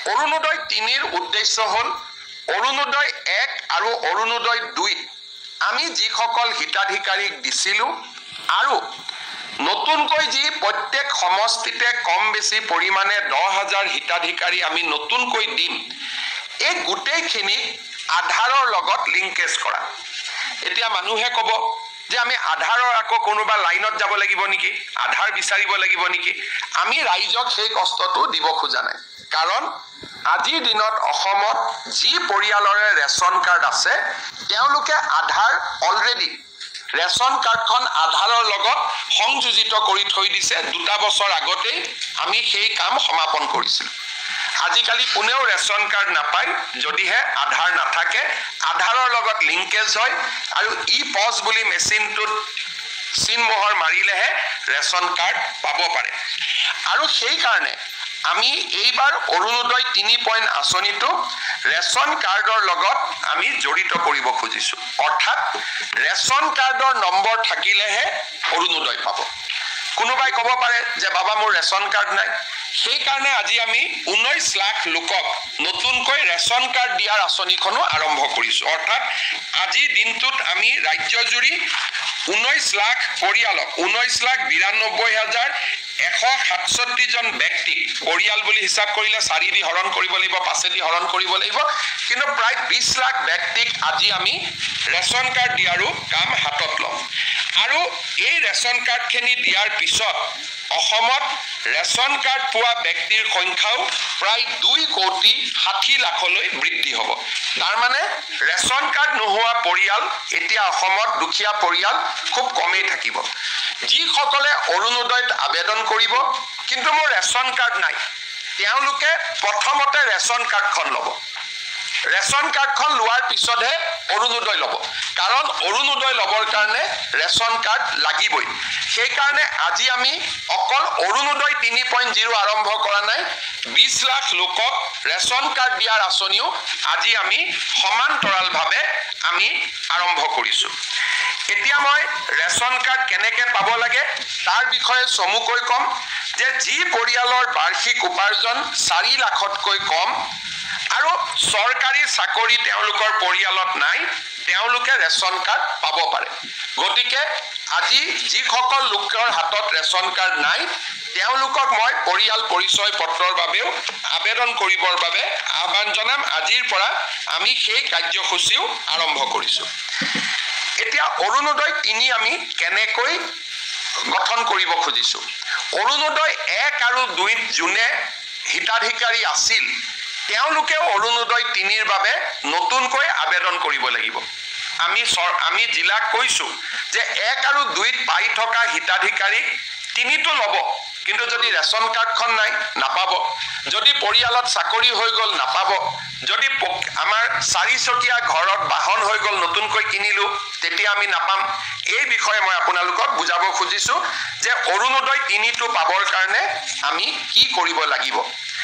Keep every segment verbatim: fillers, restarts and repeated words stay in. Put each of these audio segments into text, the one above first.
অৰুণোদয় তিনিৰ উদ্দেশ্য হ'ল অৰুণোদয় এক আৰু অৰুণোদয় দুই আমি যিসকল হিতাধিকাৰীক দিছিলোঁ আৰু নতুনকৈ যি প্ৰত্যেক সমষ্টিতে কম বেছি পৰিমাণে দহ হাজাৰ হিতাধিকাৰী আমি নতুনকৈ দিম এই গোটেইখিনি আধাৰৰ লগত লিংকেজ কৰা। এতিয়া মানুহে ক'ব যে আমি আধাৰৰ আকৌ কোনোবা লাইনত যাব লাগিব নেকি, আধাৰ বিচাৰিব লাগিব নেকি? আমি ৰাইজক সেই কষ্টটো দিব খোজা নাই, কাৰণ আজিৰ দিনত অসমত যি পৰিয়ালৰে ৰেচন কাৰ্ড আছে তেওঁলোকে আধাৰ অলৰেডি ৰেচন কাৰ্ডখন আধাৰৰ লগত সংযোজিত কৰি থৈ দিছে। দুটা বছৰ আগতেই আমি সেই কাম সমাপন কৰিছিলোঁ। আজিকালি কোনেও ৰেচন কাৰ্ড নাপায় যদিহে আধাৰ নাথাকে, আধাৰৰ লগত লিংকেজ হয় আৰু ই পজ বুলি মেচিনটোত চিনমোহৰ মাৰিলেহে ৰেচন কাৰ্ড পাব পাৰে। আৰু সেইকাৰণে আমি এইবাৰ অৰুণোদয় তিনি পইণ্ট আঁচনিটো ৰেচন কাৰ্ডৰ লগত আমি জড়িত কৰিব খুজিছোঁ। অৰ্থাৎ ৰেচন কাৰ্ডৰ নম্বৰ থাকিলেহে অৰুণোদয় পাব। কোনোবাই ক'ব পাৰে যে বাবা মোৰ ৰেচন কাৰ্ড নাই, সেইকাৰণে আজি আমি ঊনৈশ লাখ লোকক নতুনকৈ ৰেচন কাৰ্ড দিয়াৰ আঁচনিখনো আৰম্ভ কৰিছোঁ। অৰ্থাৎ আজিৰ দিনটোত আমি ৰাজ্যজুৰি ঊনৈশ লাখ পৰিয়ালক ঊনৈশ লাখ বিৰান্নব্বৈ হাজাৰ এশ সাতষষ্ঠি জন ব্যক্তিক পৰিয়াল বুলি হিচাপ কৰিলে চাৰি দি হৰণ কৰিব লাগিব, পাঁচেদি হৰণ কৰিব লাগিব, কিন্তু প্ৰায় বিশ লাখ ব্যক্তিক আজি আমি ৰেচন কাৰ্ড দিয়াৰো কাম হাতত ল'ম। আৰু এই ৰেচন কাৰ্ডখিনি দিয়াৰ পিছত অসমত ৰেচন কাৰ্ড পোৱা ব্যক্তিৰ সংখ্যাও প্ৰায় দুই কোটি ষাঠি লাখলৈ বৃদ্ধি হ'ব। তাৰমানে ৰেচন কাৰ্ড নোহোৱা পৰিয়াল এতিয়া অসমত দুখীয়া পৰিয়াল খুব কমেই থাকিব। যিসকলে অৰুণোদয়ত আবেদন কৰিব কিন্তু মোৰ ৰেচন কাৰ্ড নাই, তেওঁলোকে প্ৰথমতে ৰেচন কাৰ্ডখন ল'ব। ৰেচন কাৰ্ডখন লোৱাৰ পিছতহে অৰুণোদয় ল'ব, কাৰণ অৰুণোদয় ল'বৰ কাৰণে ৰেচন কাৰ্ড লাগিবই। সেইকাৰণে আজি আমি অকল অৰুণোদয় তিনি পইণ্ট জিৰ' আৰম্ভ কৰা নাই, বিশ লাখ লোকক ৰেচন কাৰ্ড দিয়াৰ আঁচনিও আজি আমি সমান্তৰালভাৱে আমি আৰম্ভ কৰিছোঁ। এতিয়া মই ৰেচন কাৰ্ড কেনেকৈ পাব লাগে তাৰ বিষয়ে চমুকৈ ক'ম যে যি পৰিয়ালৰ বাৰ্ষিক উপাৰ্জন চাৰি লাখতকৈ কম আৰু চৰকাৰী চাকৰি তেওঁলোকৰ পৰিয়ালত নাই, তেওঁলোকে ৰেচন কাৰ্ড পাব পাৰে। গতিকে আজি যিসকল লোকৰ হাতত ৰেচন কাৰ্ড নাই তেওঁলোকক মই পৰিয়াল পৰিচয় পত্ৰৰ বাবেও আবেদন কৰিবৰ বাবে আহ্বান জনাম। আজিৰ পৰা আমি সেই কাৰ্যসূচীও আৰম্ভ কৰিছোঁ। এতিয়া অৰুণোদয় তিনি আমি কেনেকৈ গঠন কৰিব খুজিছোঁ। অৰুণোদয় এক আৰু দুইত যোনে হিতাধিকাৰী আছিল তেওঁলোকেও অৰুণোদয় তিনিৰ বাবে নতুনকৈ আবেদন কৰিব লাগিব। আমি আমি জিলাক কৈছোঁ যে এক আৰু দুইত পাই থকা হিতাধিকাৰীক তিনিটো ল'ব, কিন্তু যদি ৰেচন কাৰ্ডখন নাই নাপাব, যদি পৰিয়ালত চাকৰি হৈ গ'ল নাপাব, যদি আমাৰ চাৰিচকীয়া ঘৰত বাহন হৈ গ'ল নতুনকৈ কিনিলোঁ তেতিয়া আমি নাপাম। এই বিষয়ে মই আপোনালোকক বুজাব খুজিছোঁ যে অৰুণোদয় তিনিটো পাবৰ কাৰণে আমি কি কৰিব লাগিব।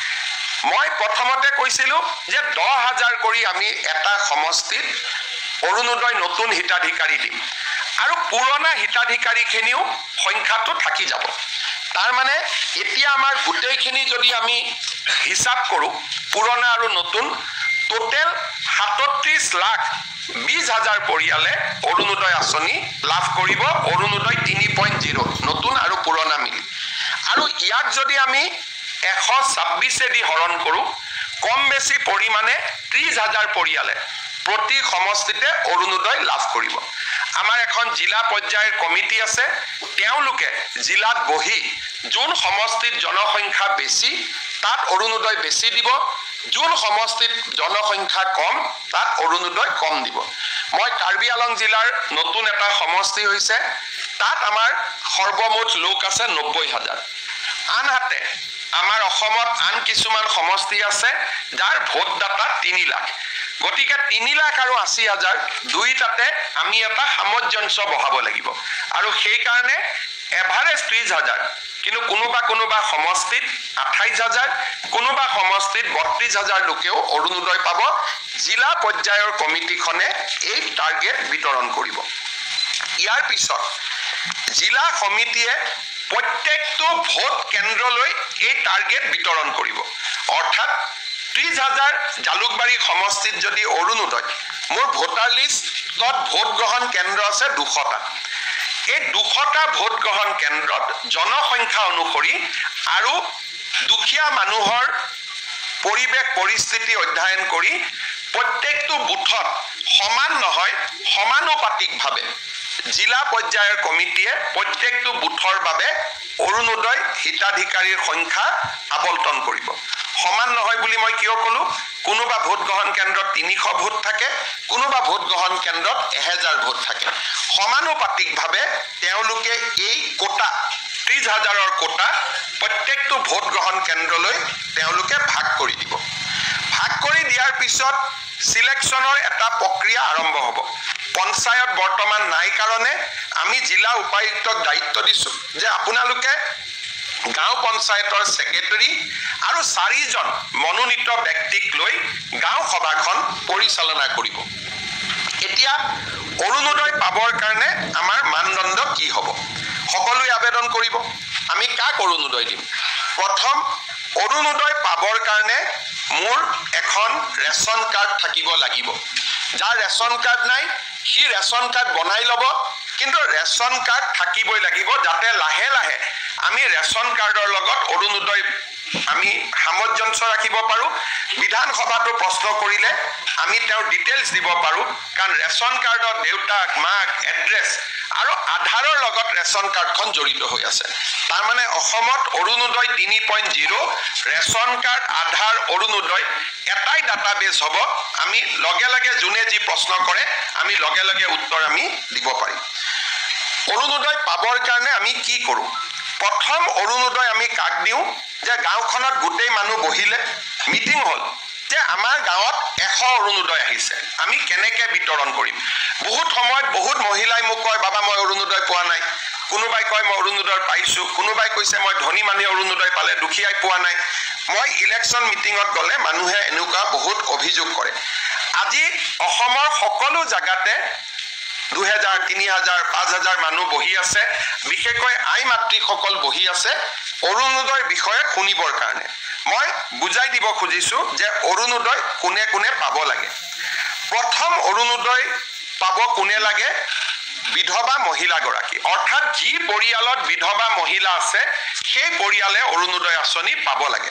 মই প্ৰথমতে কৈছিলোঁ যে দহ হাজাৰ কৰি আমি এটা সমষ্টিত অৰুণোদয় নতুন হিতাধিকাৰী দিম আৰু পুৰণা হিতাধিকাৰীখিনিও সংখ্যাটো থাকি যাব। তাৰমানে এতিয়া আমাৰ গোটেইখিনি যদি আমি হিচাপ কৰোঁ পুৰণা আৰু নতুন, টোটেল সাতত্ৰিশ লাখ বিশ হাজাৰ পৰিয়ালে অৰুণোদয় আঁচনি লাভ কৰিব অৰুণোদয় তিনি পইণ্ট জিৰ' নতুন আৰু পুৰণা মিলি। আৰু ইয়াক যদি আমি এশ ছাব্বিছেদি হৰণ কৰোঁ, কম বেছি পৰিমাণে ত্ৰিশ হাজাৰ পৰিয়ালে প্ৰতি সমষ্টিতে অৰুণোদয় লাভ কৰিব। আমাৰ এখন জিলা পৰ্যায়ৰ কমিটি আছে, তেওঁলোকে জিলাত বহি যোন সমষ্টিত জনসংখ্যা বেছি তাত অৰুণোদয় বেছি দিব, যোন সমষ্টিত জনসংখ্যা কম তাত অৰুণোদয় কম দিব। মই কাৰ্বি আলং জিলাৰ নতুন এটা সমষ্টি হৈছে, তাত আমাৰ সৰ্বমুঠ লোক আছে নব্বৈ হাজাৰ। আনহাতে আমাৰ অসমত আন কিছুমান সমষ্টি আছে যাৰ ভোটদাতা তিনি লাখ। গতিকে তিনি লাখ আৰু আশী হাজাৰ দুইটাতে আমি এটা সামঞ্জস্য বহাব লাগিব। আৰু সেইকাৰণে এভাৰেজ ত্ৰিশ হাজাৰ, কিন্তু কোনোবা কোনোবা সমষ্টিত আঠাইছ হাজাৰ, কোনোবা সমষ্টিত বত্ৰিশ হাজাৰ লোকেও অৰুণোদয় পাব। জিলা পৰ্যায়ৰ কমিটিখনে এই টাৰ্গেট বিতৰণ কৰিব। ইয়াৰ পিছত জিলা সমিতিয়ে প্ৰত্যেকটো ভোট কেন্দ্ৰলৈ এই টাৰ্গেট বিতৰণ কৰিব। অৰ্থাৎ ত্ৰিশ হাজাৰ জালুকবাৰী সমষ্টিত যদি অৰুণোদয় মোৰ ভোটাৰ লিষ্টত ভোট গ্ৰহণ কেন্দ্ৰ আছে দুশটা এই দুশটা ভোট গ্ৰহণ কেন্দ্ৰত জনসংখ্যা অনুসৰি আৰু দুখীয়া মানুহৰ পৰিবেশ পৰিস্থিতি অধ্যয়ন কৰি প্ৰত্যেকটো বুথত সমান নহয় সমানুপাতিকভাৱে জিলা পৰ্যায়ৰ কমিটিয়ে প্ৰত্যেকটো বুথৰ বাবে অৰুণোদয় হিতাধিকাৰীৰ সংখ্যা আবণ্টন কৰিব সমান নহয় বুলি মই কিয় কলো কোনোবা ভোট গ্ৰহণ কেন্দ্ৰত তিনিশ ভোট থাকে কোনোবা ভোট গ্ৰহণ কেন্দ্ৰত এক হাজাৰ ভোট থাকে সমানুপাতিকভাৱে তেওঁলোকে এই কোটা ত্ৰিশ হাজাৰৰ কোটা প্ৰত্যেকটো ভোট গ্ৰহণ কেন্দ্ৰলৈ তেওঁলোকে ভাগ কৰি দিব ভাগ কৰি দিয়াৰ পিছত সিলেকশনৰ এটা প্ৰক্ৰিয়া আৰম্ভ হ'ব পঞ্চায়ত বৰ্তমান নাই কাৰণে আমি জিলা উপায়ুক্তক দায়িত্ব দিছো যে আপোনালোকে গাঁও পঞ্চায়তৰ সেক্ৰেটাৰী আৰু চাৰিজন মনোনীত ব্যক্তিক লৈ গাঁও সভাখন পৰিচালনা কৰিব এতিয়া অৰুণোদয় পাবৰ কাৰণে আমাৰ মানদণ্ড কি হ'ব সকলোৱে আবেদন কৰিব আমি কাক অৰুণোদয় দিম প্ৰথম অৰুণোদয় পাবৰ কাৰণে মোৰ এখন ৰেশন কাৰ্ড থাকিব লাগিব যাৰ ৰেশন কাৰ্ড নাই সি ৰেশন কাৰ্ড বনাই ল'ব কিন্তু ৰেশন কাৰ্ড থাকিবই লাগিব যাতে লাহে লাহে আমি ৰেশন কাৰ্ডৰ লগত অৰুণোদয় আমি সামঞ্জস্য ৰাখিব পাৰো বিধানসভাটো প্ৰশ্ন কৰিলে আমি তেওঁৰ ডিটেইলছ দিব পাৰো কাৰণ ৰেশন কাৰ্ডৰ দেউতাক মাক এড্ৰেছ আৰু আধাৰৰ লগত ৰেশন কাৰ্ডখন জড়িত হৈ আছে তাৰ মানে অসমত অৰুণোদয় তিনি পইণ্ট শূন্য ৰেশন কাৰ্ড আধাৰ অৰুণোদয় এটাই ডাটাবেছ হ'ব আমি লগে লগে যোনে যি প্ৰশ্ন কৰে আমি লগে লগে উত্তৰ আমি দিব পাৰিম অৰুণোদয় পাবৰ কাৰণে আমি কি কৰো প্ৰথম অৰুণোদয় আমি কাক দিওঁ যে গাঁওখনত গোটেই মানুহ বহিলে মিটিং হল যে আমাৰ গাঁৱত এশ অৰুণোদয় আহিছে আমি কেনেকৈ বিতৰণ কৰিম বহুত সময়ত বহুত মহিলাই মোক কয় বাবা মই অৰুণোদয় পোৱা নাই কোনোবাই কয় মই অৰুণোদয় পাইছো কোনোবাই কৈছে মই ধনী মানুহে অৰুণোদয় পালে দুখীয়াই পোৱা নাই মই ইলেকশ্যন মিটিঙত গ'লে মানুহে এনেকুৱা বহুত অভিযোগ কৰে আজি অসমৰ সকলো জাগাতে দুহেজাৰ তিনি হাজাৰ পাঁচ হাজাৰ মানুহ বহি আছে বিশেষকৈ আই মাতৃসকল বহি আছে অৰুণোদয়ৰ বিষয়ে শুনিবৰ কাৰণে মই বুজাই দিব খুজিছো যে অৰুণোদয় কোনে কোনে পাব লাগে প্ৰথম অৰুণোদয় পাব কোনে লাগে বিধৱা মহিলা গৰাকী অৰ্থাৎ যি পৰিয়ালত বিধৱা মহিলা আছে সেই পৰিয়ালে অৰুণোদয় আঁচনি পাব লাগে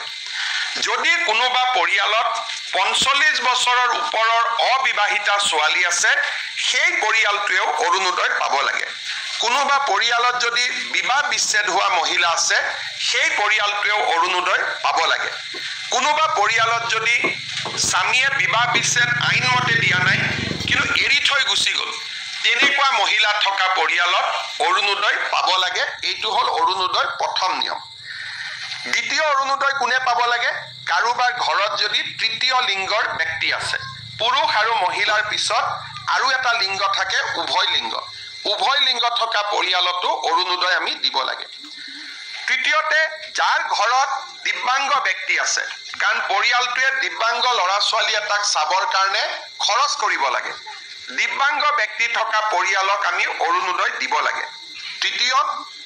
যদি কোনোবা পৰিয়ালত পঞ্চল্লিশ বছৰৰ ওপৰৰ অবিবাহিতা ছোৱালী আছে সেই পৰিয়ালটোৱেও অৰুণোদয় পাব লাগে কোনোবা পৰিয়ালত যদি বিবাহ বিচ্ছেদ হোৱা মহিলা আছে সেই পৰিয়ালটোৱেও অৰুণোদয় পাব লাগে কোনোবা পৰিয়ালত যদি স্বামীয়ে বিবাহ বিচ্ছেদ আইনমতে দিয়া নাই কিন্তু এৰি থৈ গুচি গ'ল তেনেকুৱা মহিলা থকা পৰিয়ালত অৰুণোদয় পাব লাগে এইটো হ'ল অৰুণোদয়ৰ প্ৰথম নিয়ম দ্বিতীয় অৰুণোদয় কোনে পাব লাগে কাৰোবাৰ ঘৰত যদি তৃতীয় লিংগৰ ব্যক্তি আছে পুৰুষ আৰু মহিলাৰ পিছত আৰু এটা লিংগ থাকে উভয় লিংগ উভয় লিংগ থকা পৰিয়ালতো অৰুণোদয় আমি দিব লাগে তৃতীয়তে যাৰ ঘৰত দিব্যাংগ ব্যক্তি আছে কাৰণ পৰিয়ালটোৱে দিব্যাংগ ল'ৰা ছোৱালী এটাক চাবৰ কাৰণে খৰচ কৰিব লাগে দিব্যাংগ ব্যক্তি থকা পৰিয়ালক আমি অৰুণোদয় দিব লাগে তৃতীয়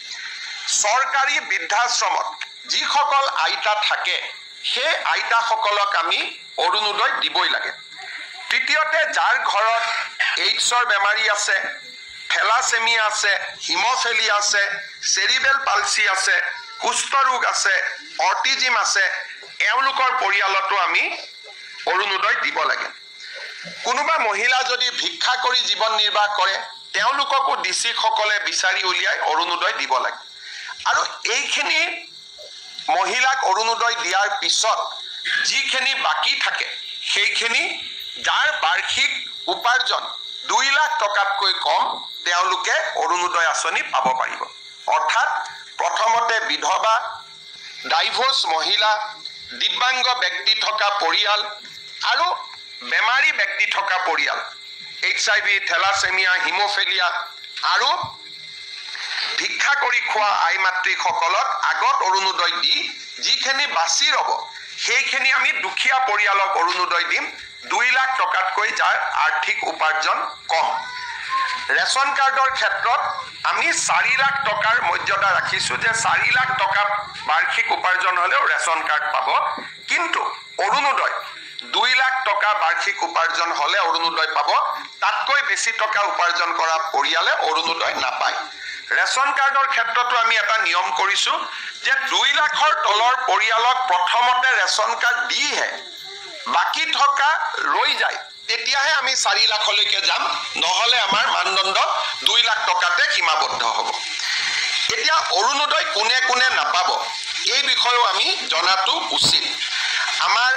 চৰকাৰী বৃদ্ধাশ্ৰমত যিসকল আইতা থাকে সেই আইতাসকলক আমি অৰুণোদয় দিবই লাগে তৃতীয়তে যাৰ ঘৰত এইডছৰ বেমাৰী আছে থেলাছেমিয়া আছে হিমোফিলিয়া আছে চেৰিবেল পালচি আছে কুষ্ঠ ৰোগ আছে অটিজিম আছে এওঁলোকৰ পৰিয়ালতো আমি অৰুণোদয় দিব লাগে কোনোবা মহিলা যদি ভিক্ষা কৰি জীৱন নিৰ্বাহ কৰে তেওঁলোককো ডিচিসকলে বিচাৰি উলিয়াই অৰুণোদয় দিব লাগে আৰু এইখিনি মহিলাক অৰুণোদয় দিয়াৰ পিছত যিখিনি বাকি থাকে সেইখিনি যাৰ বাৰ্ষিক উপাৰ্জন দুই লাখ টকাতকৈ কম তেওঁলোকে অৰুণোদয় আঁচনি পাব পাৰিব অৰ্থাৎ প্ৰথমতে বিধৱা ডাইভোৰ্স মহিলা দিব্যাংগ ব্যক্তি থকা পৰিয়াল আৰু বেমাৰী ব্যক্তি থকা পৰিয়াল H I V thalassemia haemophilia আৰু ভিক্ষা কৰি খোৱা আই মাতৃসকলক আগত অৰুণোদয় দি যিখিনি বাছি ৰব সেইখিনি আমি দুখীয়া পৰিয়ালক অৰুণোদয় দিম দুই লাখ টকাতকৈ যাৰ আৰ্থিক উপাৰ্জন কম ৰেশন কাৰ্ডৰ ক্ষেত্ৰত আমি চাৰি লাখ টকাৰ মৰ্যাদা ৰাখিছো যে চাৰি লাখ টকা বাৰ্ষিক উপাৰ্জন হলেও ৰেশন কাৰ্ড পাব কিন্তু অৰুণোদয় দুই লাখ টকা বাৰ্ষিক উপাৰ্জন হলে অৰুণোদয় পাব তাতকৈ বেছি টকা উপাৰ্জন কৰা পৰিয়ালে অৰুণোদয় নাপায় ৰেশন কাৰ্ডৰ ক্ষেত্ৰতো আমি এটা নিয়ম কৰিছো যে দুই লাখৰ তলৰ পৰিয়ালক প্ৰথমতে ৰেশন কাৰ্ড দিহে বাকি থকা ৰৈ যায় তেতিয়াহে আমি চাৰি লাখলৈকে যাম নহলে আমাৰ মানদণ্ড দুই লাখ টকাতে সীমাবদ্ধ হ'ব এতিয়া অৰুণোদয় কোনে কোনে নাপাব এই বিষয়েও আমি জনাটো উচিত আমাৰ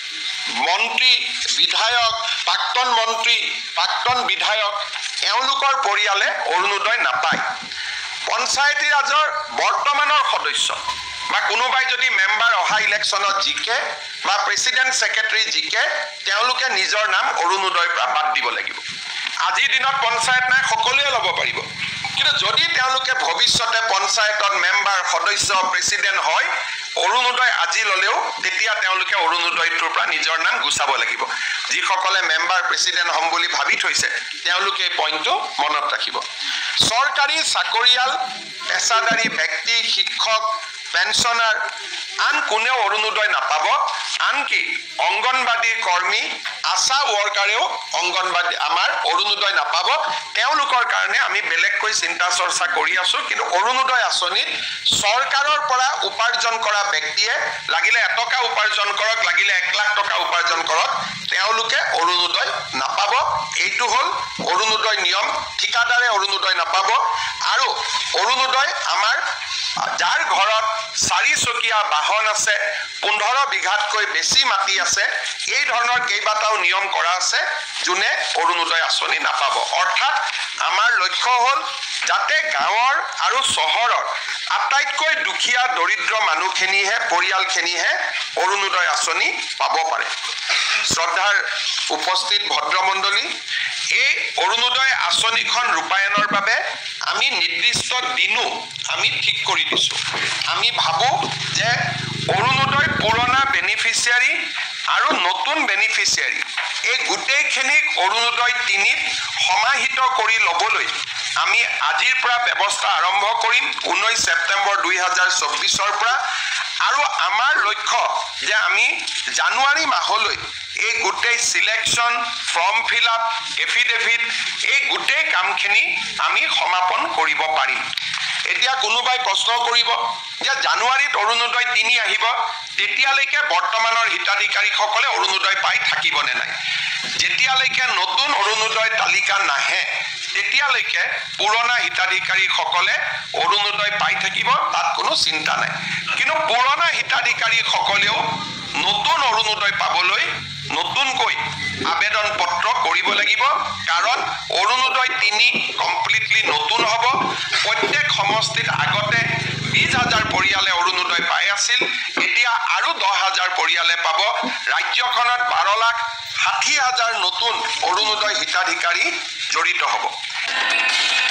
মন্ত্ৰী বিধায়ক প্ৰাক্তন মন্ত্ৰী প্ৰাক্তন বিধায়ক এওঁলোকৰ পৰিয়ালে অৰুণোদয় নাপায় পঞ্চায়তী ৰাজৰ বৰ্তমানৰ সদস্য বা কোনোবাই যদি মেম্বাৰ অহা ইলেকশ্যনত জিকে বা প্ৰেচিডেণ্ট ছেক্ৰেটাৰী জিকে তেওঁলোকে নিজৰ নাম অৰুণোদয়ৰ পৰা বাদ দিব লাগিব আজিৰ দিনত পঞ্চায়ত নাই সকলোৱে ল'ব পাৰিব কিন্তু যদি তেওঁলোকে ভৱিষ্যতে পঞ্চায়তত মেম্বাৰ সদস্য প্ৰেচিডেণ্ট হয় অৰুণোদয় আজি ললেও তেতিয়া তেওঁলোকে অৰুণোদয়টোৰ পৰা নিজৰ নাম গুচাব লাগিব যিসকলে মেম্বাৰ প্ৰেচিডেণ্ট হ'ম বুলি ভাবি থৈছে তেওঁলোকে এই পইণ্টটো মনত ৰাখিব চৰকাৰী চাকৰিয়াল পেছাদাৰী ব্যক্তি শিক্ষক পেঞ্চনাৰ আন কোনেও অৰুণোদয় নাপাব আনকি অংগনবাদী কৰ্মী আশা ৱৰ্কাৰেও অংগনবাদী আমাৰ অৰুণোদয় নাপাব তেওঁলোকৰ কাৰণে আমি বেলেগকৈ চিন্তা চৰ্চা কৰি আছো কিন্তু অৰুণোদয় আঁচনিত চৰকাৰৰ পৰা উপাৰ্জন কৰা ব্যক্তিয়ে লাগিলে এটকা উপাৰ্জন কৰক লাগিলে এক লাখ টকা উপাৰ্জন কৰক তেওঁলোকে অৰুণোদয় নাপাব এইটো হল অৰুণোদয় নিয়ম ঠিকাদাৰে অৰুণোদয় নাপাব আৰু অৰুণোদয় আমাৰ যাৰ ঘৰত চাৰি চকীয়া বাহন আছে পোন্ধৰ বিঘাতকৈ বেছি মাটি আছে এই ধৰণৰ কেইবাটাও নিয়ম কৰা আছে যোনে অৰুণোদয় আঁচনি নাপাব অৰ্থাৎ আমাৰ লক্ষ্য হল যাতে গাঁৱৰ আৰু চহৰৰ আটাইতকৈ দুখীয়া দৰিদ্ৰ মানুহখিনিহে পৰিয়ালখিনিহে অৰুণোদয় আঁচনি পাব পাৰে শ্ৰদ্ধাৰ উপস্থিত ভদ্ৰমণ্ডলী এই অৰুণোদয় আঁচনিখন ৰূপায়ণৰ বাবে আমি নিৰ্দিষ্ট দিনো আমি ঠিক কৰি দিছো আমি ভাবো যে অৰুণোদয় পুৰণা বেনিফিচিয়াৰী আৰু নতুন বেনিফিচিয়াৰী এই গোটেইখিনিক অৰুণোদয় তিনিত সমাহিত কৰি ল'বলৈ আমি আজিৰ পৰা ব্যৱস্থা আৰম্ভ কৰিম ঊনৈশ ছেপ্টেম্বৰ দুই হাজাৰ চৌব্বিছৰ পৰা আৰু আমাৰ লক্ষ্য যে আমি জানুৱাৰী মাহলৈ এই গোটেই selection form fill up affidavit এই গোটেই কামখিনি আমি সমাপন কৰিব পাৰিম এতিয়া কোনোবাই প্ৰশ্ন কৰিব যে জানুৱাৰীত অৰুণোদয় তিনি আহিব তেতিয়ালৈকে বৰ্তমানৰ হিতাধিকাৰীসকলে অৰুণোদয় পাই থাকিবনে নাই যেতিয়ালৈকে নতুন অৰুণোদয় তালিকা নাহে তেতিয়ালৈকে পুৰণা হিতাধিকাৰীসকলে অৰুণোদয় পাই থাকিব তাত কোনো চিন্তা নাই কিন্তু পুৰণা হিতাধিকাৰীসকলেও নতুন অৰুণোদয় পাবলৈ নতুনকৈ আবেদন পত্ৰ কৰিব লাগিব কাৰণ অৰুণোদয় তিনি কমপ্লিটলি নতুন হ'ব প্ৰত্যেক সমষ্টিত আগতে বিশ হাজাৰ পৰিয়ালে অৰুণোদয় পাই আছিল এতিয়া আৰু দহ হাজাৰ পৰিয়ালে পাব ৰাজ্যখনত বাৰ লাখ ষাঠি হাজাৰ নতুন অৰুণোদয় হিতাধিকাৰী জড়িত হ'ব